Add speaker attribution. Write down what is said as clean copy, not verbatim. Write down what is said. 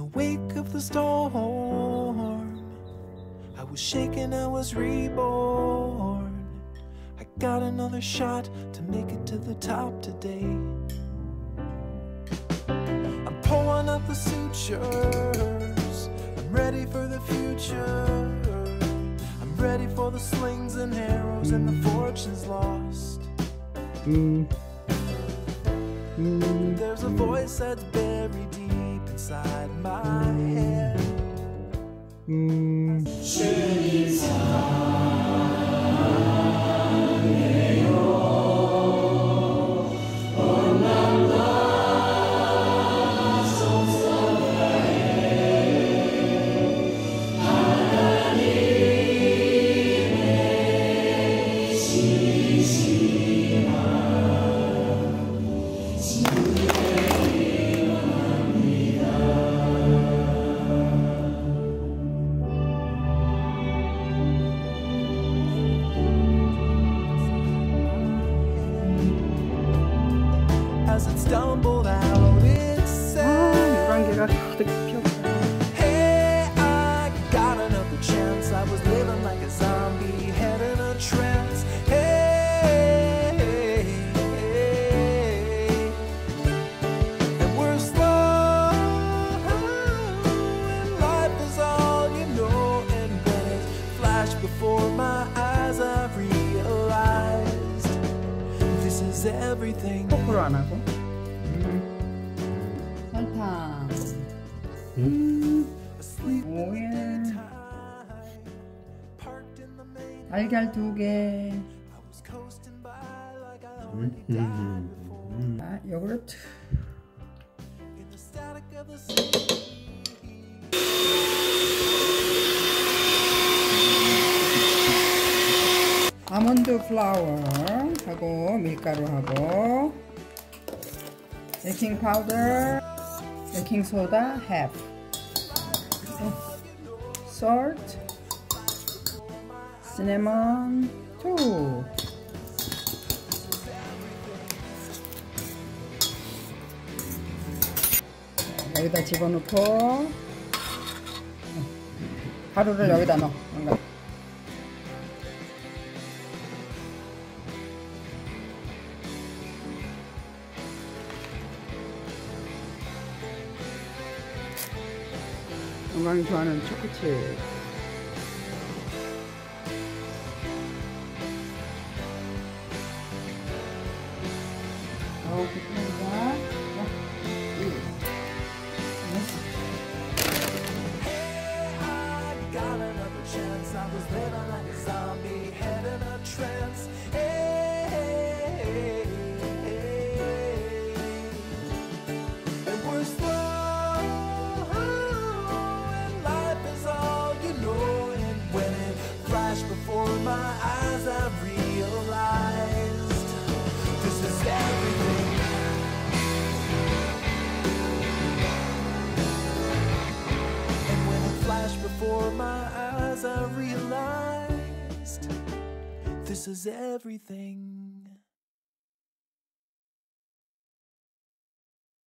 Speaker 1: wake of the storm, I was shaken, I was reborn. I got another shot to make it to the top today. I'm pulling up the sutures, I'm ready for the future. I'm ready for the slings and arrows and the fortunes lost. There's a voice that's buried deep inside my head. As it stumbled out, it said,
Speaker 2: 노란개가 가득 피었다.
Speaker 1: hey, I got another chance. I was living like a zombie, head in a trance. Hey, and we're slow, and life is all you know. And when it flashed before my eyes, I realized this is everything.
Speaker 2: 포크로 안 하고. 설탕. 오일. 달걀 2개. 요구르트. 아몬드 플라워 하고 밀가루 하고 베이킹 파우더, 베이킹 소다 half, salt, cinnamon 2. 여기다 집어넣고 가루를 여기다 넣어. 건강히 좋아하는 초코칩. 좋습니다.
Speaker 1: Before my eyes, I realized this is everything. And when it flashed before my eyes, I realized this is everything.